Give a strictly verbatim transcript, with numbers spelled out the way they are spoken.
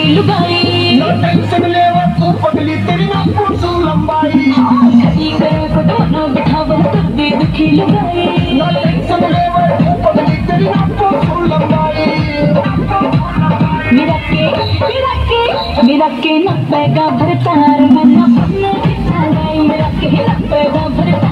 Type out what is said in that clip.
लुगाई ना टेंशन ले तू पगली तेरी ना पूछू लंबाई खड़ी करे को तो ना बिठावा कर दे दुखी लुगाई ना टेंशन ले तू पगली तेरी ना पूछू लंबाई मेरा के मेरा के मेरा के न पैगा भरतार मैं ना पन्ने की मेरा के न पैगा भरतार